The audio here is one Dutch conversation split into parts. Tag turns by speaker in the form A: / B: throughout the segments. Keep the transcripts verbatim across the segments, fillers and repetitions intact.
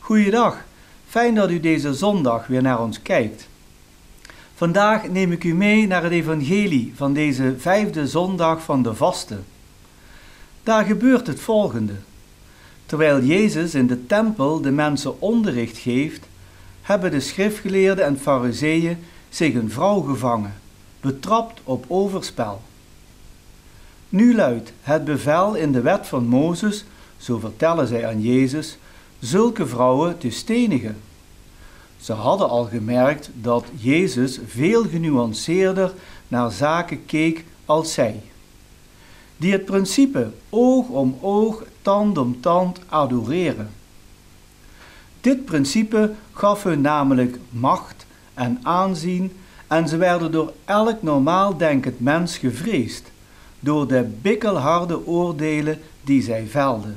A: Goeiedag, fijn dat u deze zondag weer naar ons kijkt. Vandaag neem ik u mee naar het evangelie van deze vijfde zondag van de vasten. Daar gebeurt het volgende. Terwijl Jezus in de tempel de mensen onderricht geeft, hebben de schriftgeleerden en farizeeën zich een vrouw gevangen, betrapt op overspel. Nu luidt het bevel in de wet van Mozes, zo vertellen zij aan Jezus, zulke vrouwen te stenigen. Ze hadden al gemerkt dat Jezus veel genuanceerder naar zaken keek als zij, die het principe oog om oog, tand om tand adoreren. Dit principe gaf hun namelijk macht en aanzien en ze werden door elk normaal denkend mens gevreesd, door de bikkelharde oordelen die zij velden.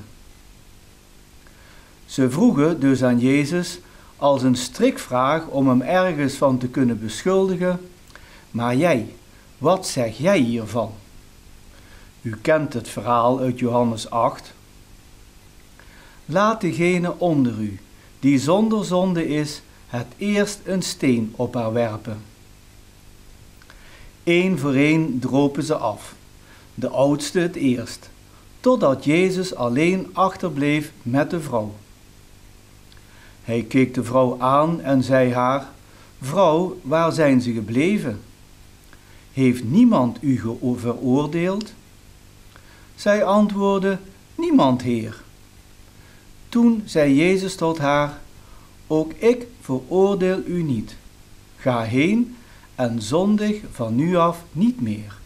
A: Ze vroegen dus aan Jezus als een strikvraag om hem ergens van te kunnen beschuldigen, maar jij, wat zeg jij hiervan? U kent het verhaal uit Johannes acht. Laat degene onder u, die zonder zonde is, het eerst een steen op haar werpen. Eén voor één dropen ze af, de oudste het eerst, totdat Jezus alleen achterbleef met de vrouw. Hij keek de vrouw aan en zei haar, vrouw, waar zijn ze gebleven? Heeft niemand u veroordeeld? Zij antwoordde, niemand, Heer. Toen zei Jezus tot haar, ook ik veroordeel u niet. Ga heen en zondig van nu af niet meer.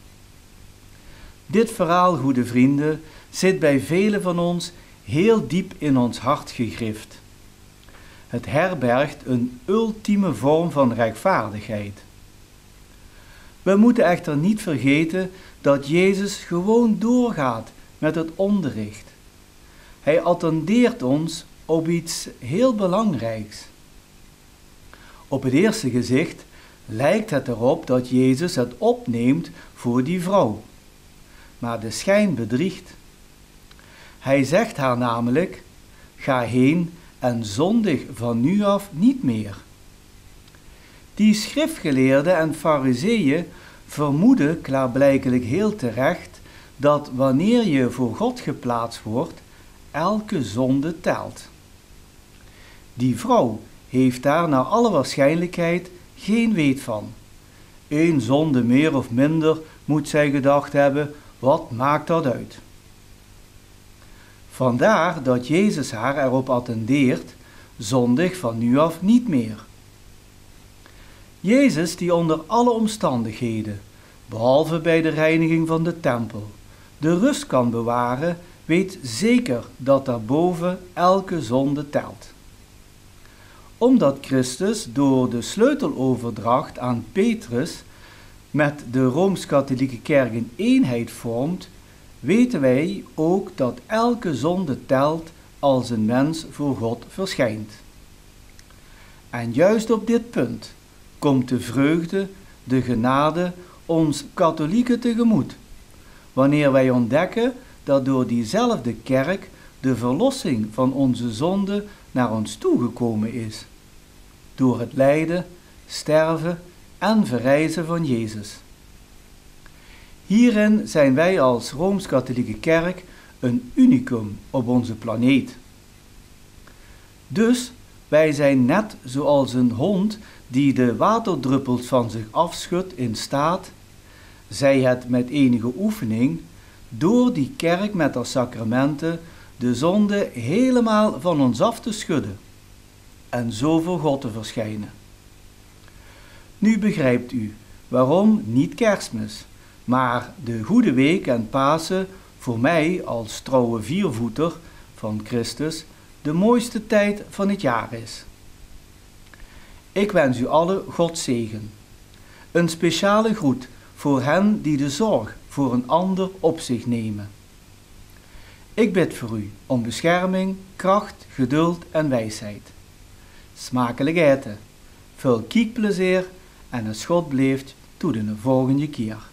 A: Dit verhaal, goede vrienden, zit bij velen van ons heel diep in ons hart gegrift. Het herbergt een ultieme vorm van rechtvaardigheid. We moeten echter niet vergeten dat Jezus gewoon doorgaat met het onderricht. Hij attendeert ons op iets heel belangrijks. Op het eerste gezicht lijkt het erop dat Jezus het opneemt voor die vrouw. Maar de schijn bedriegt. Hij zegt haar namelijk, ga heen en zondig van nu af niet meer. Die schriftgeleerden en farizeeën vermoeden klaarblijkelijk heel terecht dat wanneer je voor God geplaatst wordt, elke zonde telt. Die vrouw heeft daar naar alle waarschijnlijkheid geen weet van. Eén zonde meer of minder moet zij gedacht hebben, wat maakt dat uit? Vandaar dat Jezus haar erop attendeert, zondig van nu af niet meer. Jezus die onder alle omstandigheden, behalve bij de reiniging van de tempel, de rust kan bewaren, weet zeker dat daarboven elke zonde telt. Omdat Christus door de sleuteloverdracht aan Petrus met de Rooms-Katholieke Kerk een eenheid vormt, weten wij ook dat elke zonde telt als een mens voor God verschijnt. En juist op dit punt komt de vreugde, de genade ons katholieken tegemoet, wanneer wij ontdekken dat door diezelfde kerk de verlossing van onze zonde naar ons toegekomen is, door het lijden, sterven en verrijzen van Jezus. Hierin zijn wij als Rooms-Katholieke Kerk een unicum op onze planeet. Dus wij zijn net zoals een hond die de waterdruppels van zich afschudt in staat, zij het met enige oefening, door die kerk met haar sacramenten de zonde helemaal van ons af te schudden en zo voor God te verschijnen. Nu begrijpt u waarom niet Kerstmis, maar de Goede Week en Pasen voor mij als trouwe viervoeter van Christus de mooiste tijd van het jaar is. Ik wens u allen Gods zegen. Een speciale groet voor hen die de zorg voor een ander op zich nemen. Ik bid voor u om bescherming, kracht, geduld en wijsheid. Smakelijk eten, veel kiekplezier en het schot blijft tot de volgende keer.